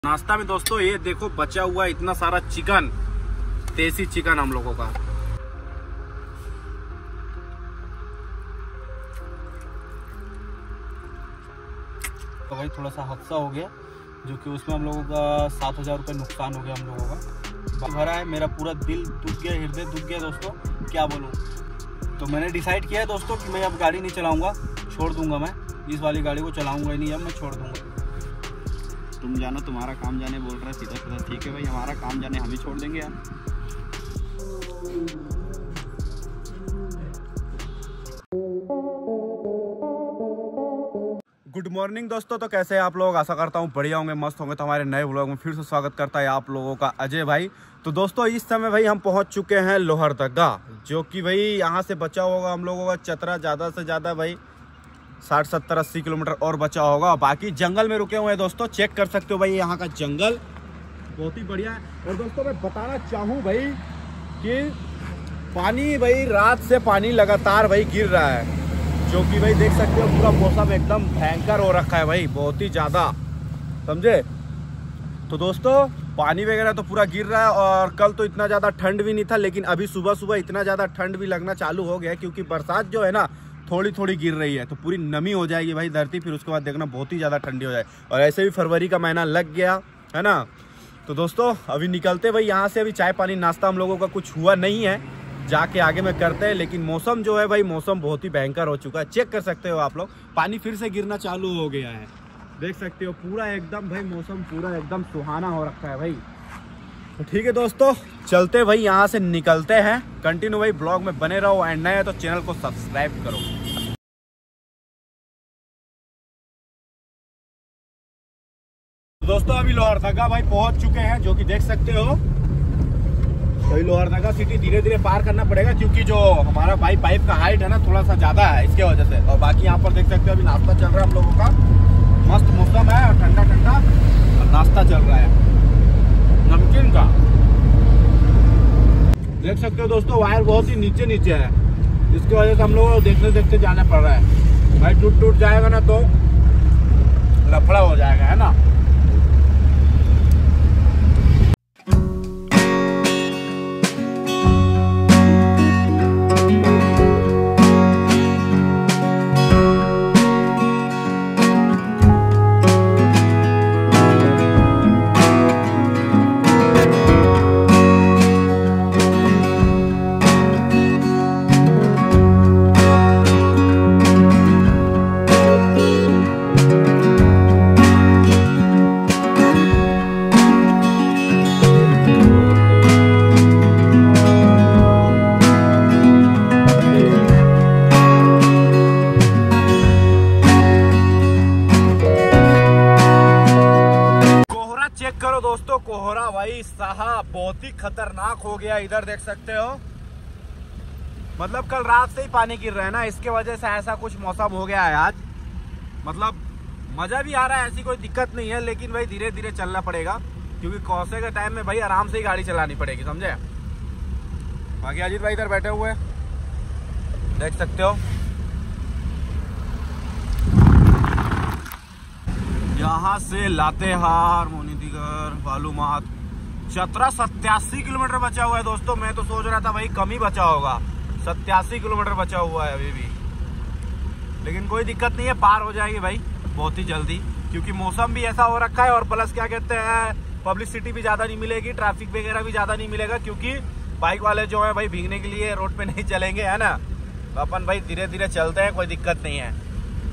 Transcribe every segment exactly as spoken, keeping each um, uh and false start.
नाश्ता में दोस्तों ये देखो बचा हुआ इतना सारा चिकन, देसी चिकन हम लोगों का। तो भाई थोड़ा सा हादसा हो गया जो कि उसमें हम लोगों का सात हजार रुपये नुकसान हो गया हम लोगों का। भरा है, मेरा पूरा दिल दुख गया, हृदय दुख गया दोस्तों, क्या बोलूँ। तो मैंने डिसाइड किया है दोस्तों कि मैं अब गाड़ी नहीं चलाऊँगा, छोड़ दूँगा। मैं इस वाली गाड़ी को चलाऊँगा ही नहीं, अब मैं छोड़ दूँगा। तुम जानो, तुम्हारा काम जाने बोल रहा है सीधा सीधा। ठीक है भाई, हमारा काम जाने हम ही छोड़ देंगे यार। गुड मॉर्निंग दोस्तों, तो कैसे हैं आप लोग। आशा करता हूँ बढ़िया होंगे, मस्त होंगे। तो हमारे नए व्लॉग में फिर से स्वागत करता है आप लोगों का अजय भाई। तो दोस्तों इस समय भाई हम पहुंच चुके हैं लोहरदगा, जो कि भाई यहाँ से बचा होगा हम लोगों का चतरा ज़्यादा से ज़्यादा भाई साठ सत्तर अस्सी किलोमीटर और बचा होगा। बाकी जंगल में रुके हुए हैं दोस्तों, चेक कर सकते हो भाई यहाँ का जंगल बहुत ही बढ़िया है। और दोस्तों मैं बताना चाहूँ भाई कि पानी भाई रात से पानी लगातार भाई गिर रहा है, जो कि भाई देख सकते हो पूरा मौसम एकदम भयंकर हो रखा है भाई, बहुत ही ज़्यादा, समझे। तो दोस्तों पानी वगैरह तो पूरा गिर रहा है। और कल तो इतना ज़्यादा ठंड भी नहीं था, लेकिन अभी सुबह सुबह इतना ज़्यादा ठंड भी लगना चालू हो गया है, क्योंकि बरसात जो है ना थोड़ी थोड़ी गिर रही है, तो पूरी नमी हो जाएगी भाई धरती, फिर उसके बाद देखना बहुत ही ज़्यादा ठंडी हो जाए। और ऐसे भी फरवरी का महीना लग गया है ना। तो दोस्तों अभी निकलते भाई यहाँ से, अभी चाय पानी नाश्ता हम लोगों का कुछ हुआ नहीं है, जाके आगे में करते हैं। लेकिन मौसम जो है भाई, मौसम बहुत ही भयंकर हो चुका है, चेक कर सकते हो आप लोग। पानी फिर से गिरना चालू हो गया है, देख सकते हो पूरा एकदम भाई मौसम पूरा एकदम सुहाना हो रखा है भाई। तो ठीक है दोस्तों, चलते भाई यहाँ से निकलते हैं। कंटिन्यू भाई ब्लॉग में बने रहो, एंड नए तो चैनल को सब्सक्राइब करो। दोस्तों अभी लोहरदगा भाई पहुंच चुके हैं, जो कि देख सकते हो। तो लोहरदगा सिटी धीरे धीरे पार करना पड़ेगा, क्योंकि जो हमारा भाई पाइप का हाइट है ना थोड़ा सा ज्यादा है, इसके वजह से। और बाकी यहाँ पर देख सकते हो अभी नाश्ता चल रहा है हम लोगों का, मस्त मौसम है और ठंडा ठंडा और नाश्ता चल रहा है नमकीन का, देख सकते हो दोस्तों। वायर बहुत ही नीचे नीचे है, इसकी वजह से हम लोग को देखते देखते जाना पड़ रहा है भाई। टूट टूट जाएगा ना तो लफड़ा हो जाएगा, है ना। करो दोस्तों कोहरा भाई साहब बहुत ही खतरनाक हो गया, इधर देख सकते हो। मतलब कल रात से ही पानी गिर रहा है ना, इसके वजह से ऐसा कुछ मौसम हो गया है आज। मतलब मजा भी आ रहा है, ऐसी कोई दिक्कत नहीं है, लेकिन भाई धीरे धीरे चलना पड़ेगा, क्योंकि कौसे के टाइम में भाई आराम से ही गाड़ी चलानी पड़ेगी, समझे। बाकी अजीत भाई इधर बैठे हुए देख सकते हो। यहाँ से लातेहार, मोनीदीगर, बालूमाथ, चतरा सत्तासी किलोमीटर बचा हुआ है दोस्तों। मैं तो सोच रहा था भाई कम ही बचा होगा, सत्तासी किलोमीटर बचा हुआ है अभी भी, लेकिन कोई दिक्कत नहीं है, पार हो जाएगी भाई बहुत ही जल्दी, क्योंकि मौसम भी ऐसा हो रखा है। और प्लस क्या कहते हैं, पब्लिसिटी भी ज़्यादा नहीं मिलेगी, ट्रैफिक वगैरह भी ज़्यादा नहीं मिलेगा, क्योंकि बाइक वाले जो है भाई भीगने के लिए रोड पे नहीं चलेंगे, है ना। तो अपन भाई धीरे धीरे चलते हैं, कोई दिक्कत नहीं है।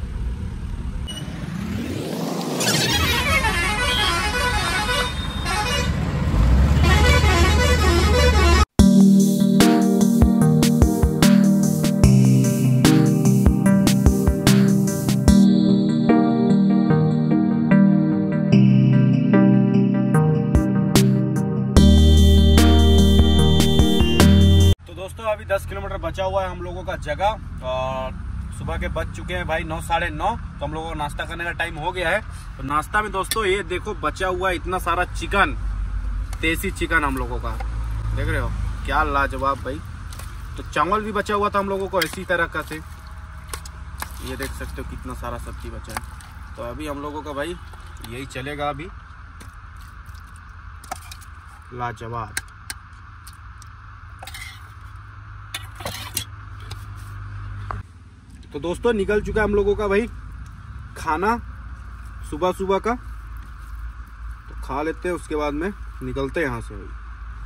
अभी दस किलोमीटर बचा हुआ है हम लोगों का जगह, और सुबह के बज चुके हैं भाई नौ साढ़े नौ। तो हम लोगों को नाश्ता करने का टाइम हो गया है। तो नाश्ता में दोस्तों ये देखो बचा हुआ है इतना सारा चिकन, देसी चिकन हम लोगों का, देख रहे हो क्या लाजवाब भाई। तो चावल भी बचा हुआ था हम लोगों को इसी तरह का से, ये देख सकते हो कितना सारा सब्जी बचा है। तो अभी हम लोगों का भाई यही चलेगा अभी, लाजवाब। तो दोस्तों निकल चुका है हम लोगों का भाई खाना सुबह सुबह का, तो खा लेते हैं उसके बाद में निकलते हैं यहाँ से भाई।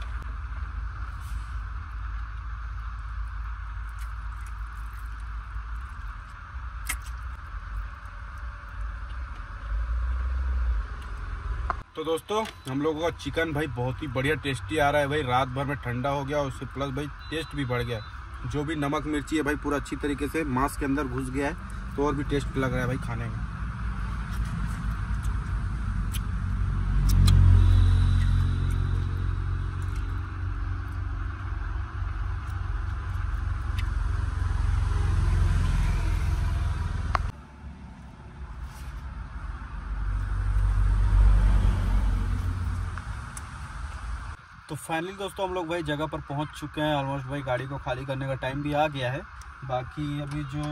तो दोस्तों हम लोगों का चिकन भाई बहुत ही बढ़िया टेस्टी आ रहा है भाई। रात भर में ठंडा हो गया और उससे प्लस भाई टेस्ट भी बढ़ गया। जो भी नमक मिर्ची है भाई पूरा अच्छी तरीके से मांस के अंदर घुस गया है, तो और भी टेस्ट लग रहा है भाई खाने में। तो फाइनली दोस्तों हम लोग भाई जगह पर पहुंच चुके हैं। ऑलमोस्ट भाई गाड़ी को खाली करने का टाइम भी आ गया है। बाकी अभी जो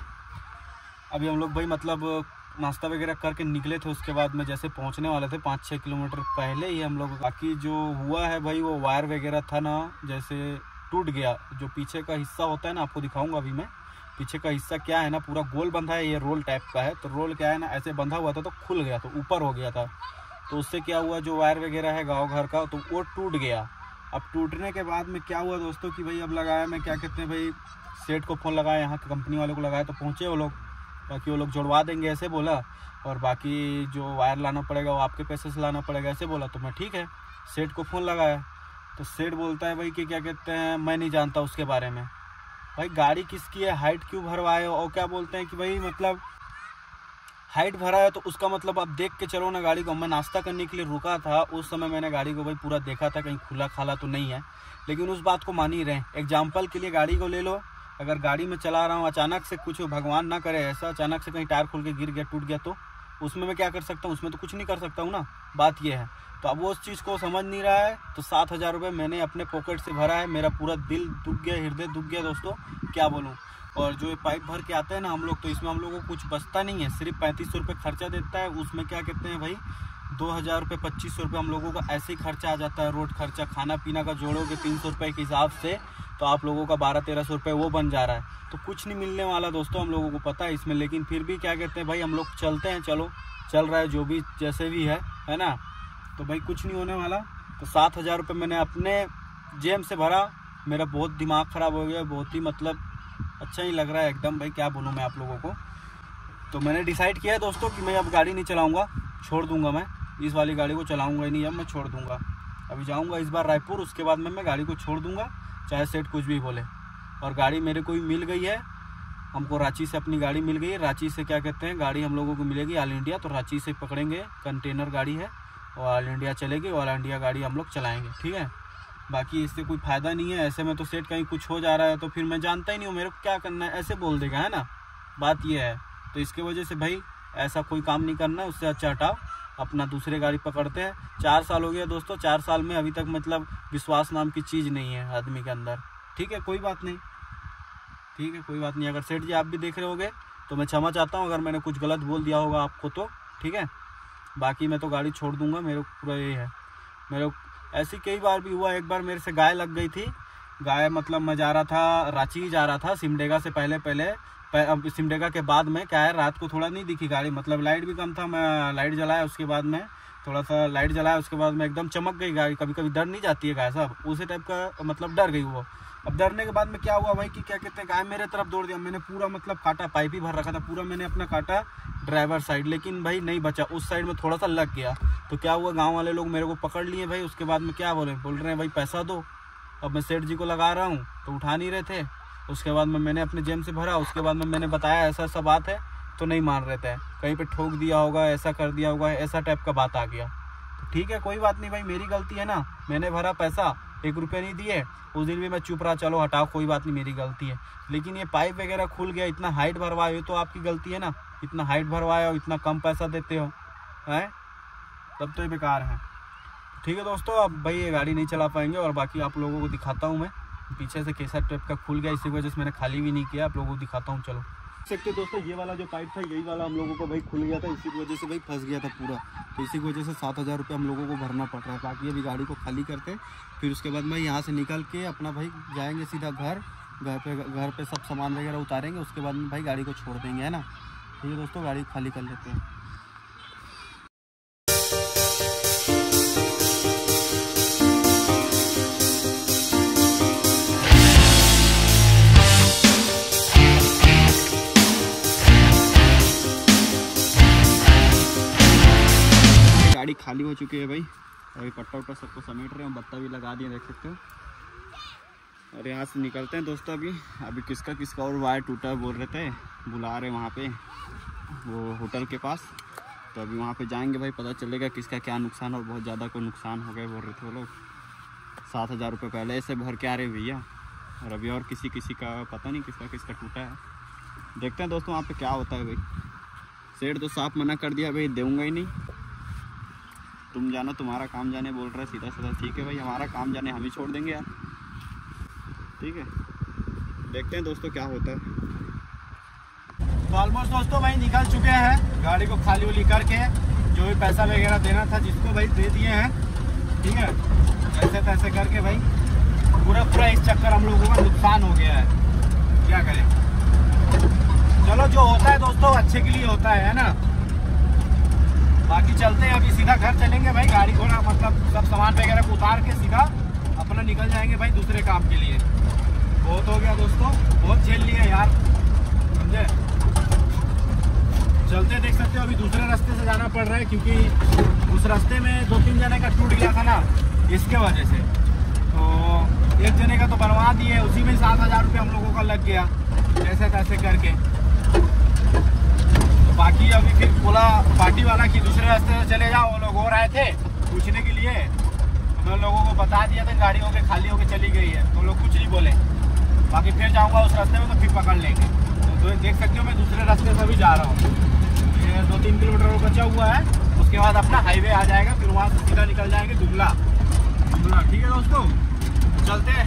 अभी हम लोग भाई मतलब नाश्ता वगैरह करके निकले थे, उसके बाद में जैसे पहुंचने वाले थे पाँच छः किलोमीटर पहले ही हम लोग, बाकी जो हुआ है भाई वो वायर वगैरह था ना जैसे टूट गया। जो पीछे का हिस्सा होता है ना, आपको दिखाऊंगा अभी मैं। पीछे का हिस्सा क्या है ना पूरा गोल बंधा है, ये रोल टाइप का है। तो रोल क्या है ना ऐसे बंधा हुआ था तो खुल गया, तो ऊपर हो गया था। तो उससे क्या हुआ जो वायर वगैरह है गाँव घर का, तो वो टूट गया। अब टूटने के बाद में क्या हुआ दोस्तों कि भाई अब लगाया मैं क्या कहते हैं भाई सेठ को फ़ोन लगाया, यहाँ के कंपनी वाले को लगाया, तो पहुँचे वो लोग। बाकी वो लोग जुड़वा देंगे ऐसे बोला, और बाकी जो वायर लाना पड़ेगा वो आपके पैसे से लाना पड़ेगा ऐसे बोला। तो मैं ठीक है सेठ को फ़ोन लगाया, तो सेठ बोलता है भाई कि क्या कहते हैं मैं नहीं जानता उसके बारे में। भाई गाड़ी किसकी है, हाइट क्यों भरवाए, और क्या बोलते हैं कि भाई मतलब हाइट भरा है तो उसका मतलब आप देख के चलो ना गाड़ी को। मैं नाश्ता करने के लिए रुका था, उस समय मैंने गाड़ी को भाई पूरा देखा था कहीं खुला खाला तो नहीं है, लेकिन उस बात को मान ही रहे। एग्जाम्पल के लिए गाड़ी को ले लो, अगर गाड़ी में चला रहा हूँ अचानक से कुछ भगवान ना करे ऐसा, अचानक से कहीं टायर खोल के गिर गया टूट गया, तो उसमें मैं क्या कर सकता हूँ, उसमें तो कुछ नहीं कर सकता हूँ ना। बात ये है। तो अब वो उस चीज़ को समझ नहीं रहा है, तो सात हज़ार रुपये मैंने अपने पॉकेट से भरा है। मेरा पूरा दिल दुख गया, हृदय दुख गया दोस्तों, क्या बोलूँ। और जो ये पाइप भर के आते हैं ना हम लोग, तो इसमें हम लोगों को कुछ बचता नहीं है, सिर्फ पैंतीस सौ रुपये खर्चा देता है। उसमें क्या कहते हैं भाई दो हज़ार रुपये पच्चीस सौ रुपये हम लोगों का ऐसे ही खर्चा आ जाता है। रोड खर्चा खाना पीना का जोड़ोगे तीन सौ रुपये के हिसाब से, तो आप लोगों का बारह तेरह सौ रुपये वो बन जा रहा है। तो कुछ नहीं मिलने वाला दोस्तों हम लोगों को पता है इसमें, लेकिन फिर भी क्या कहते हैं भाई हम लोग चलते हैं। चलो चल रहा है जो भी जैसे भी है है ना, तो भाई कुछ नहीं होने वाला। तो सात हज़ार रुपये मैंने अपने जेब से भरा। मेरा बहुत दिमाग ख़राब हो गया, बहुत ही मतलब अच्छा ही लग रहा है एकदम भाई, क्या बोलूँ मैं आप लोगों को। तो मैंने डिसाइड किया है दोस्तों कि मैं अब गाड़ी नहीं चलाऊँगा, छोड़ दूँगा। मैं इस वाली गाड़ी को चलाऊँगा ही नहीं, अब मैं छोड़ दूँगा। अभी जाऊँगा इस बार रायपुर, उसके बाद में मैं गाड़ी को छोड़ दूँगा, चाहे सेठ कुछ भी बोले। और गाड़ी मेरे को ही मिल गई है, हमको रांची से अपनी गाड़ी मिल गई है। रांची से क्या कहते हैं गाड़ी हम लोगों को मिलेगी ऑल इंडिया, तो रांची से पकड़ेंगे, कंटेनर गाड़ी है और ऑल इंडिया चलेगी, ऑल इंडिया गाड़ी हम लोग चलाएँगे, ठीक है। बाकी इससे कोई फ़ायदा नहीं है। ऐसे में तो सेठ कहीं कुछ हो जा रहा है तो फिर मैं जानता ही नहीं हूँ, मेरे को क्या करना है ऐसे बोल देगा, है ना। बात ये है, तो इसके वजह से भाई ऐसा कोई काम नहीं करना है। उससे अच्छा हटाओ, अपना दूसरे गाड़ी पकड़ते हैं। चार साल हो गया दोस्तों, चार साल में अभी तक मतलब विश्वास नाम की चीज़ नहीं है आदमी के अंदर, ठीक है। कोई बात नहीं, ठीक है, कोई बात नहीं। अगर सेठ जी आप भी देख रहे होगे तो मैं क्षमा चाहता हूँ अगर मैंने कुछ गलत बोल दिया होगा आपको, तो ठीक है। बाकी मैं तो गाड़ी छोड़ दूँगा, मेरे को पूरा ये है। मेरे ऐसी कई बार भी हुआ, एक बार मेरे से गाय लग गई थी। गाय मतलब मैं जा रहा था रांची जा रहा था सिमडेगा से पहले पहले अब सिमडेगा के बाद में क्या है रात को थोड़ा नहीं दिखी गाड़ी, मतलब लाइट भी कम था। मैं लाइट जलाया, उसके बाद में थोड़ा सा लाइट जलाया, उसके बाद में एकदम चमक गई गाड़ी। कभी कभी डर नहीं जाती है गाय साहब, उसी टाइप का मतलब डर गई वो। अब डरने के बाद में क्या हुआ भाई कि क्या कहते हैं गाय मेरे तरफ दौड़ दिया। मैंने पूरा मतलब काटा, पाइप ही भर रखा था पूरा, मैंने अपना काटा ड्राइवर साइड, लेकिन भाई नहीं बचा, उस साइड में थोड़ा सा लग गया। तो क्या हुआ गांव वाले लोग मेरे को पकड़ लिए भाई। उसके बाद में क्या बोले, बोल रहे हैं भाई पैसा दो। अब मैं सेठ जी को लगा रहा हूँ तो उठा नहीं रहे थे। उसके बाद में मैंने अपने जेब से भरा, उसके बाद में मैंने बताया ऐसा ऐसा बात है, तो नहीं मान रहे थे। कहीं पे ठोक दिया होगा, ऐसा कर दिया होगा, ऐसा टाइप का बात आ गया। तो ठीक है कोई बात नहीं भाई, मेरी गलती है ना, मैंने भरा पैसा, एक रुपये नहीं दिए। उस दिन भी मैं चुप रहा, चलो हटाओ कोई बात नहीं, मेरी गलती है। लेकिन ये पाइप वगैरह खुल गया, इतना हाइट भरवाए हो तो आपकी गलती है ना। इतना हाइट भरवाए हो, इतना कम पैसा देते हो, हैं तब तो ये बेकार है। ठीक है दोस्तों, अब भाई ये गाड़ी नहीं चला पाएंगे। और बाकी आप लोगों को दिखाता हूँ मैं, पीछे से कैसा टाइप का खुल गया, इसी वजह से मैंने खाली भी नहीं किया, आप लोगों को दिखाता हूँ। चलो सकते हो दोस्तों, ये वाला जो पाइप था यही वाला हम लोगों को भाई खुल गया था, इसी की वजह से भाई फंस गया था पूरा। तो इसी की वजह से सात हज़ार रुपये हम लोगों को भरना पड़ रहा है। बाकी अभी गाड़ी को खाली करते, फिर उसके बाद भाई यहाँ से निकल के अपना भाई जाएंगे सीधा घर। घर पे घर पे सब सामान वगैरह उतारेंगे, उसके बाद में भाई गाड़ी को छोड़ देंगे, है ना। ठीक है दोस्तों, गाड़ी खाली कर लेते हैं। गाड़ी खाली हो चुकी है भाई। अभी पट्टा उट्टा सबको समेट रहे हैं, बत्ता भी लगा दिए, देख सकते हो। और यहाँ से निकलते हैं दोस्तों। अभी अभी किसका किसका और वायर टूटा बोल रहे थे, बुला रहे वहाँ पे वो होटल के पास। तो अभी वहाँ पे जाएंगे भाई, पता चलेगा किसका क्या नुकसान, और बहुत ज़्यादा कोई नुकसान हो गया बोल रहे थे वो लोग। सात हज़ार रुपये पहले से भर के आ रहे भैया, और अभी और किसी किसी का पता नहीं किसका किसका टूटा है। देखते हैं दोस्तों वहाँ पर क्या होता है भाई। सेठ तो साफ मना कर दिया भाई, दूँगा ही नहीं, तुम जानो तुम्हारा काम जाने बोल रहा है सीधा सीधा। ठीक है भाई, हमारा काम जाने हम ही छोड़ देंगे यार। ठीक है, देखते हैं दोस्तों क्या होता है। तो ऑलमोस्ट दोस्तों भाई निकल चुके हैं, गाड़ी को खाली वाली करके जो भी पैसा वगैरह देना था जिसको भाई दे दिए हैं। ठीक है, ऐसे तैसे करके भाई पूरा पूरा इस चक्कर हम लोगों का नुकसान हो गया है, क्या करें। चलो जो होता है दोस्तों अच्छे के लिए होता है, है ना। बाकी चलते हैं, अभी सीधा घर चलेंगे भाई। गाड़ी घोड़ा मतलब सब सामान वगैरह को उतार के सीधा अपना निकल जाएंगे भाई दूसरे काम के लिए। बहुत हो गया दोस्तों, बहुत झेल लिए यार, समझे। चलते देख सकते हो, अभी दूसरे रास्ते से जाना पड़ रहा है क्योंकि उस रास्ते में दो तीन जने का टूट गया था ना, इसके वजह से। तो एक जने का तो बनवा दिए, उसी में सात हज़ार रुपये हम लोगों का लग गया ऐसे तैसे करके। बाकी अभी फिर बोला पार्टी वाला कि दूसरे रास्ते से चले जाओ, वो लोग हो रहे थे पूछने के लिए। तो मैं लोगों को बता दिया था गाड़ी होके खाली होके चली गई है, तो लोग कुछ नहीं बोले। बाकी फिर जाऊंगा उस रास्ते में तो फिर पकड़ लेंगे। तो देख सकते हो मैं दूसरे रास्ते से भी जा रहा हूँ, ये दो तीन किलोमीटर बचा हुआ है, उसके बाद अपना हाईवे आ जाएगा, फिर वहाँ से सीधा निकल जाएंगे दुबला दुबला। ठीक है दोस्तों, चलते हैं।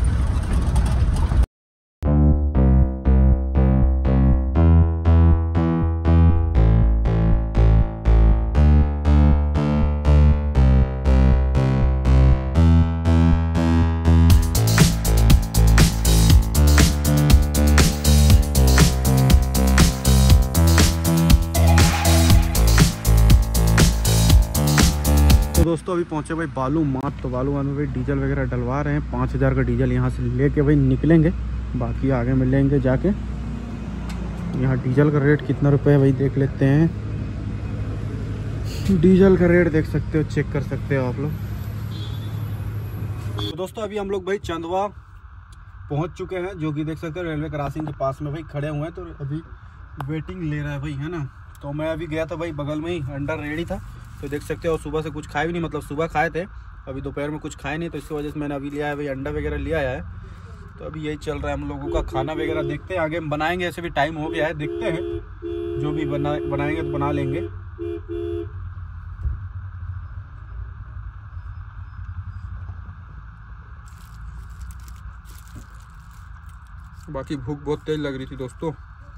तो दोस्तों अभी पहुंचे भाई बालू मार्ट। तो बालू मार्ट में भाई डीजल वगैरह डलवा रहे हैं, पाँच हज़ार का डीजल यहाँ से लेके भाई निकलेंगे। बाकी आगे मिलेंगे जाके। यहाँ डीजल का रेट कितना रुपए है भाई देख लेते हैं। डीजल का रेट देख सकते हो, चेक कर सकते हो आप लोग। तो दोस्तों अभी हम लोग भाई चंदवा पहुँच चुके हैं, जो कि देख सकते हो रेलवे क्रॉसिंग के पास में भाई खड़े हुए हैं। तो अभी वेटिंग ले रहा है भाई, है ना। तो मैं अभी गया था भाई, बगल में ही अंडा रेडी था, तो देख सकते हो सुबह से कुछ खाए भी नहीं, मतलब सुबह खाए थे, अभी दोपहर में कुछ खाए नहीं, तो इसकी वजह से मैंने अभी लिया है भाई अंडा वगैरह लिया है। तो अभी यही चल रहा है हम लोगों का खाना वगैरह। देखते हैं आगे हम बनाएंगे, ऐसे भी टाइम हो गया है, देखते हैं जो भी बना बनाएंगे तो बना लेंगे। बाकी भूख बहुत तेज लग रही थी दोस्तों।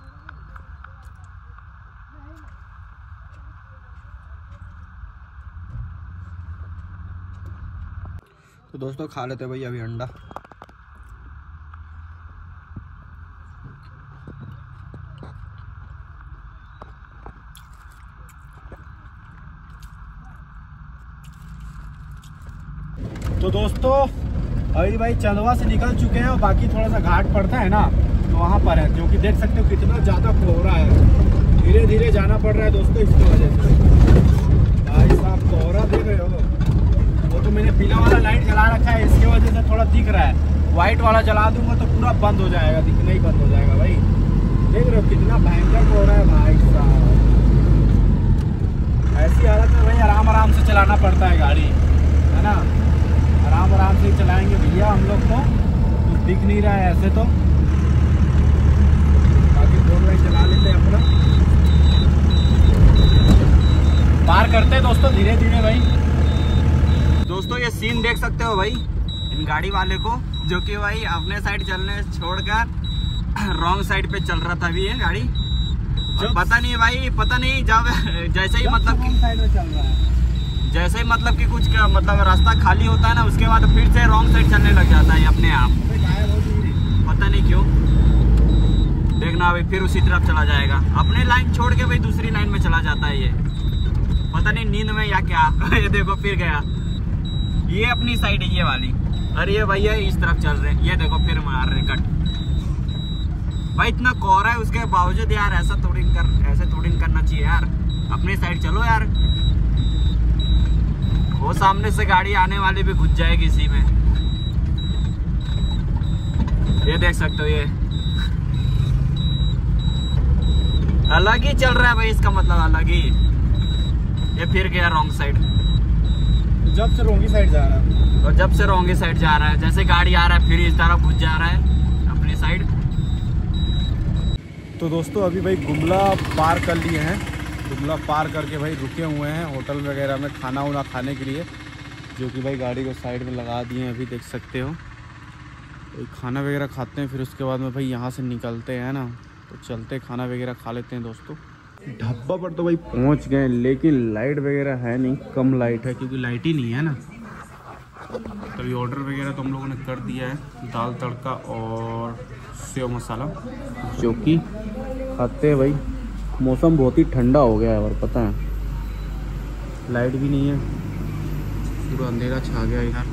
तो दोस्तों खा लेते भाई अभी अंडा। तो दोस्तों अभी भाई चंदवा से निकल चुके हैं, और बाकी थोड़ा सा घाट पड़ता है ना, तो वहाँ पर है, जो कि देख सकते हो कितना ज़्यादा कोहरा है। धीरे धीरे जाना पड़ रहा है दोस्तों इसकी वजह से। भाई साहब कोहरा देख रहे हो, वो तो मैंने पीला वाला लाइट जला रखा है, इसके वजह से थोड़ा दिख रहा है। वाइट वाला जला दूंगा तो पूरा बंद हो जाएगा, दिखना ही बंद हो जाएगा भाई। देख रहे हो कितना भयंकर कोहरा है भाई साहब। ऐसी हालत में भाई आराम आराम से चलाना पड़ता है गाड़ी, है ना। आराम आराम से ही चलाएंगे भैया हम लोग को, तो दिख नहीं रहा है ऐसे तो। बाकी फोर लाइन चला लेते हैं अपना, पार करते हैं दोस्तों धीरे धीरे भाई। दोस्तों ये सीन देख सकते हो भाई इन गाड़ी वाले को, जो कि भाई अपने साइड चलने छोड़कर रॉन्ग साइड पे चल रहा था अभी ये गाड़ी, और पता नहीं भाई, पता नहीं जब जैसे ही मतलब साइड में चल रहा है, जैसे ही मतलब कि कुछ मतलब रास्ता खाली होता है ना, उसके बाद फिर से रॉन्ग साइड चलने लग जाता है अपने आप, पता नहीं क्यों। देखना अभी फिर उसी तरफ चला जाएगा, अपने लाइन छोड़ के भाई दूसरी लाइन में चला जाता है ये, पता नहीं नींद में या क्या। ये देखो फिर गया, ये अपनी साइड है ये वाली, अरे ये भैया इस तरफ चल रहे हैं, ये देखो फिर मार रहे कट। भाई इतना कोहरा है उसके बावजूद यार ऐसा थोड़ी कर ऐसे थोड़ी करना चाहिए यार, अपनी साइड चलो यार। वो सामने से गाड़ी आने वाली भी घुस जाएगी इसी में, ये देख सकते हो, ये अलग ही चल रहा है भाई, इसका मतलब अलग ही। ये फिर गया रॉन्ग साइड, जब से रोंगी साइड जा रहा है, और जब से रोंगी साइड जा रहा है, जैसे गाड़ी आ रहा है फिर इस तरफ घुस जा रहा है अपनी साइड। तो दोस्तों अभी भाई गुमला पार कर लिए हैं, गुमला पार करके भाई रुके हुए हैं होटल वगैरह में खाना वाना खाने के लिए, जो कि भाई गाड़ी को साइड में लगा दिए हैं, अभी देख सकते हो। तो खाना वगैरह खाते हैं, फिर उसके बाद में भाई यहाँ से निकलते हैं ना, तो चलते खाना वगैरह खा लेते हैं दोस्तों। ढाबा पर तो भाई पहुँच गए, लेकिन लाइट वगैरह है नहीं, कम लाइट है क्योंकि लाइट ही नहीं है ना। तभी ऑर्डर वगैरह तो हम लोगों ने कर दिया है, दाल तड़का और सेव मसाला, जो कि खाते हैं भाई। मौसम बहुत ही ठंडा हो गया है और पता है लाइट भी नहीं है, पूरा अंधेरा छा गया इधर।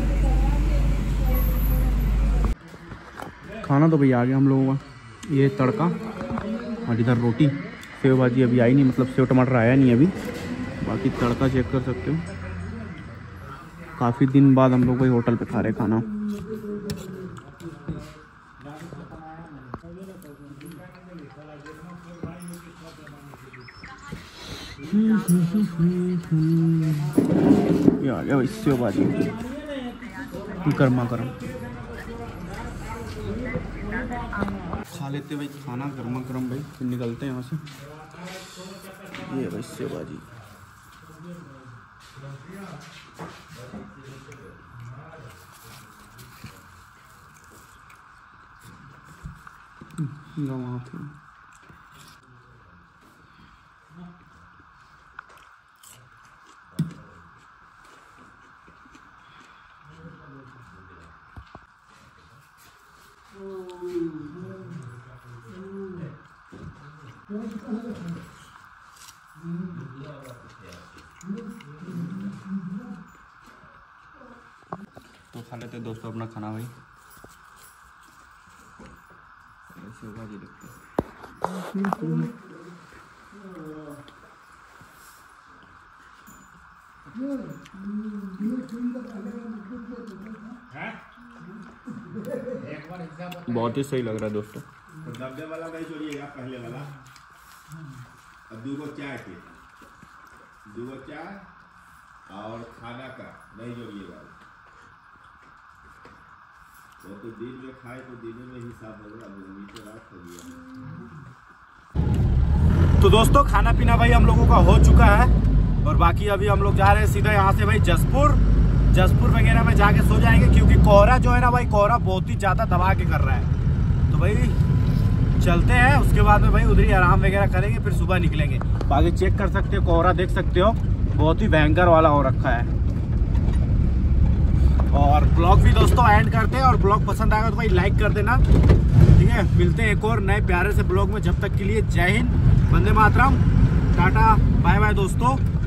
खाना तो भाई आ गया हम लोगों का, ये तड़का और इधर रोटी, सेव भाजी अभी आई नहीं, मतलब सेव टमाटर आया नहीं अभी। बाकी तड़का चेक कर सकते हो, काफ़ी दिन बाद हम लोग भाई होटल पे खा रहे खाना। ये आ गया भाई सेव भाजी गर्मा गर्म, खा लेते भाई खाना गर्मा गर्म भाई, फिर निकलते हैं यहाँ से। ये भाई सेव भाजी, वहाँ थे तो खा लेते दोस्तों अपना खाना भाई। सेव भाजी देखते बहुत ही सही लग रहा है दोस्तों। डब्बे वाला नहीं जोड़िएगा, पहले वाला और दूगो चाय के, दूगो चाय और खाना का नहीं जोड़िएगा, वो तो दिन में खाए तो दिन में हिसाब होगा, नीचे रात हो गया। तो दोस्तों खाना पीना भाई हम लोगों का हो चुका है, और बाकी अभी हम लोग जा रहे हैं सीधा यहाँ से भाई जसपुर जसपुर वगैरह में जाके सो जाएंगे, क्योंकि कोहरा जो है ना भाई, कोहरा बहुत ही ज़्यादा दबा के कर रहा है। तो भाई चलते हैं, उसके बाद में भाई उधर ही आराम वगैरह करेंगे, फिर सुबह निकलेंगे। बाकी चेक कर सकते हो, कोहरा देख सकते हो, बहुत ही भयंकर वाला हो रखा है। और ब्लॉग भी दोस्तों एंड करते हैं, और ब्लॉग पसंद आएगा तो भाई लाइक कर देना, ठीक है। मिलते हैं एक और नए प्यारे से ब्लॉग में, जब तक के लिए जय हिंद, वंदे मातरम, टाटा बाय बाय दोस्तों।